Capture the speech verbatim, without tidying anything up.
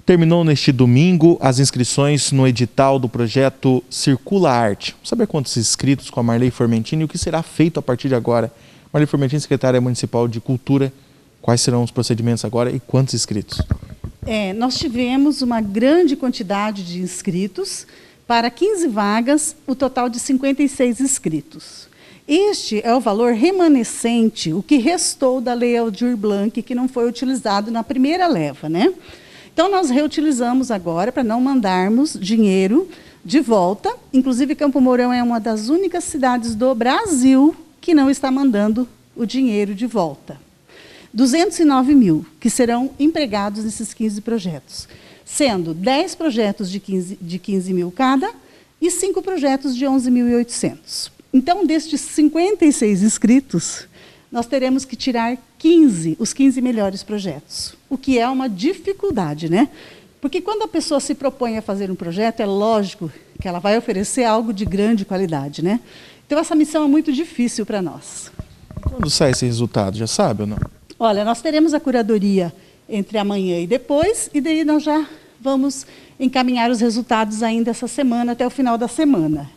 Terminou neste domingo as inscrições no edital do projeto Circula Arte. Vamos saber quantos inscritos com a Marley Formentini e o que será feito a partir de agora. Marley Formentini, secretária municipal de Cultura, quais serão os procedimentos agora e quantos inscritos? É, nós tivemos uma grande quantidade de inscritos, para quinze vagas, o total de cinquenta e seis inscritos. Este é o valor remanescente, o que restou da Lei Aldir Blanc, que não foi utilizado na primeira leva, né? Então, nós reutilizamos agora para não mandarmos dinheiro de volta. Inclusive, Campo Mourão é uma das únicas cidades do Brasil que não está mandando o dinheiro de volta. duzentos e nove mil que serão empregados nesses quinze projetos, sendo dez projetos de quinze, de quinze mil cada e cinco projetos de onze mil e oitocentos. Então, destes cinquenta e seis inscritos, nós teremos que tirar quinze, os quinze melhores projetos, o que é uma dificuldade, né? Porque quando a pessoa se propõe a fazer um projeto, é lógico que ela vai oferecer algo de grande qualidade, né? Então, essa missão é muito difícil para nós. Quando sai esse resultado, já sabe ou não? Olha, nós teremos a curadoria entre amanhã e depois, e daí nós já vamos encaminhar os resultados ainda essa semana, até o final da semana.